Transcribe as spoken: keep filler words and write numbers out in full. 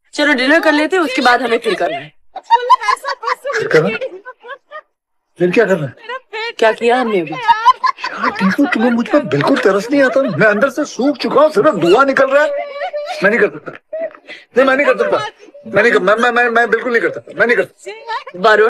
चलो डिनर कर लेते हैं, उसके बाद हमें फिर करना है। फिर करना? फिर क्या करना है? क्या किया हमने अभी? यार टीकू, तुम्हें मुझ पर बिल्कुल तरस नहीं आता? मैं अंदर से सूख चुका हूँ, सिर्फ धुआं निकल रहा है। मैं नहीं कर सकता। नहीं, मैं नहीं कर सकता। मैं नहीं कर, मैं मैं मैं, मैं बिल्कुल नहीं करता। मैं नहीं करता। वरुण